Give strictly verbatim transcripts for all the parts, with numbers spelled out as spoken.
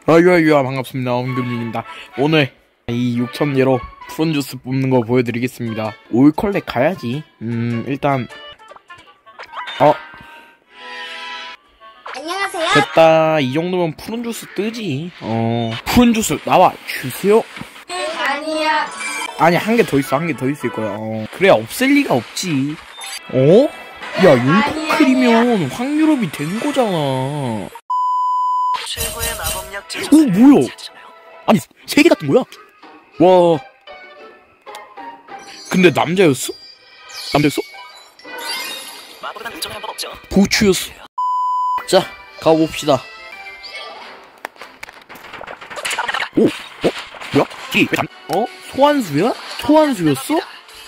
아유아유아 반갑습니다. 엄금님입니다. 오늘 이 육천 개로 푸른 주스 뽑는 거 보여드리겠습니다. 올 컬렉 가야지. 음 일단 어 안녕하세요. 됐다. 이 정도면 푸른 주스 뜨지. 어 푸른 주스 나와 주세요. 아니야. 아니 한 개 더 있어. 한 개 더 있을 거야. 어 그래 없을 리가 없지. 어? 야 용코클이면 확률업이 된 거잖아. 오 뭐야? 아니 세 개 같은 거야? 와. 근데 남자였어? 남자였어? 보추였어. 자 가봅시다. 오, 어? 뭐야? 이, 어? 소환수야? 소환수였어?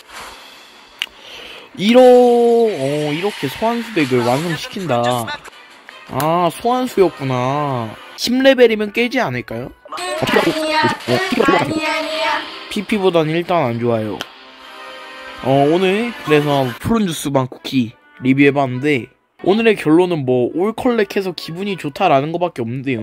이러, 어, 이렇게 소환수덱을 완성시킨다. 아, 소환수였구나. 십 레벨이면 깨지 않을까요? 아니야. 아니야. 아니야. 피피보단 일단 안 좋아요. 어, 오늘, 그래서 푸른 주스방 쿠키 리뷰해봤는데, 오늘의 결론은 뭐, 올 컬렉해서 기분이 좋다라는 것밖에 없는데요.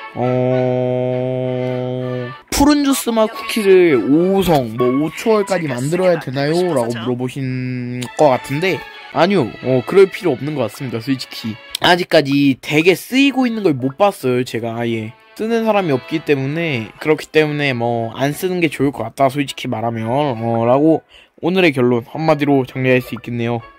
어... 푸른 주스 맛 쿠키를 오 호성, 뭐 오 초월까지 만들어야 되나요? 라고 물어보신 것 같은데, 아니요, 어, 그럴 필요 없는 것 같습니다, 솔직히. 아직까지 되게 쓰이고 있는 걸 못 봤어요, 제가 아예. 쓰는 사람이 없기 때문에, 그렇기 때문에 뭐, 안 쓰는 게 좋을 것 같다, 솔직히 말하면, 어, 라고, 오늘의 결론, 한마디로 정리할 수 있겠네요.